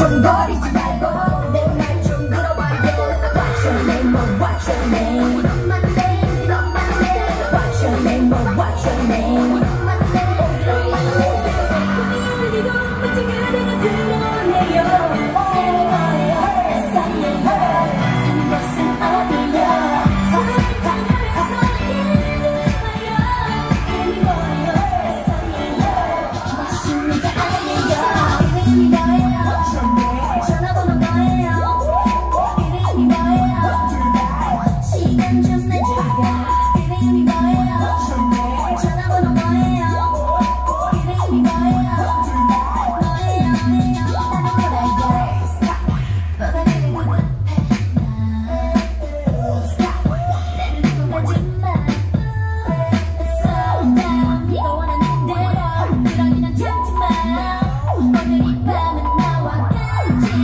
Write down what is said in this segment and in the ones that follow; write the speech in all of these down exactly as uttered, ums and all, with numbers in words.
중얼거리지 말고 내 말 좀 들어봐요. What's your name, oh, what's your name? 이름만 내, 이름만 내. What's your name, oh, what's your name? 이름만 내, 이름만 내. 그리고 마치 그대가 드러내요. 이름이 뭐예요? 사이에요. 사는 곳은 어디요? 사랑하면서 이름이요. 이름이 뭐예요? 사이에요. 맛있는 게 아니에요. 이름이 뭐예요? 전화번호 뭐예요? 이름이 뭐예요? 시간 좀 내줄게. 이름이 뭐예요? 전화번호 뭐예요? 이름이 뭐예요? 뭐예요? 나는 뭐래요? 뭐가 되는 거야? Stop. 내를 두고 가지 마. Slow down. 네가 원하는 대로. 그러니 난 참지 마. 오늘 이 밤은 나와 같이.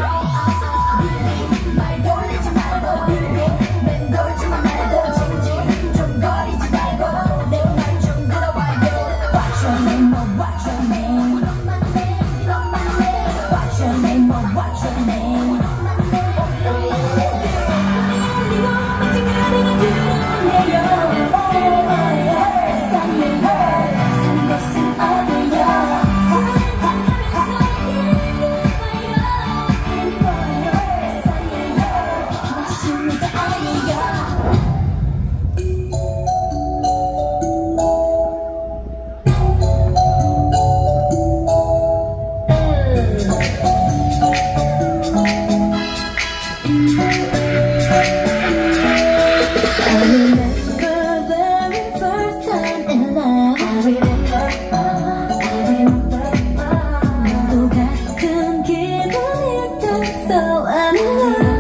말 돌리지 말고 맴돌지만 말고 징징 좀 거리지 말고 내 말 좀 들어봐요. What's your name, oh, what's your name? 이름만 내, 이름만 내. What's your name, oh, what's your name? 이름만 내, 이름만 내. 그리고 마치 그대가 드러내요. 이름이 뭐예요? 사이에요. 사는 곳은 어디요? 사랑하면서 이름이 뭐예요? 사이에요. 맛있는 게 아니에요. I remember the very first time in love. I remember, I remember. 너도 같은 기분일 때 so I'm in love.